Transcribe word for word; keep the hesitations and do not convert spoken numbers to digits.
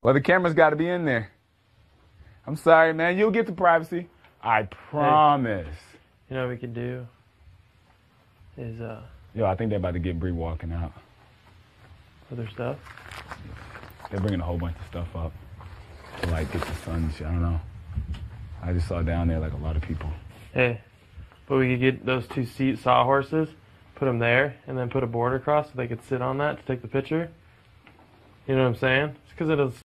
Well, the camera's got to be in there. I'm sorry, man. You'll get the privacy. I promise. Hey, you know what we could do? Is, uh... Yo, I think they're about to get Bree walking out. Other stuff? They're bringing a whole bunch of stuff up to, like, get the sun and shit. I don't know. I just saw down there, like, a lot of people. Hey, but we could get those two seat sawhorses, put them there, and then put a board across so they could sit on that to take the picture. You know what I'm saying? It's because it'll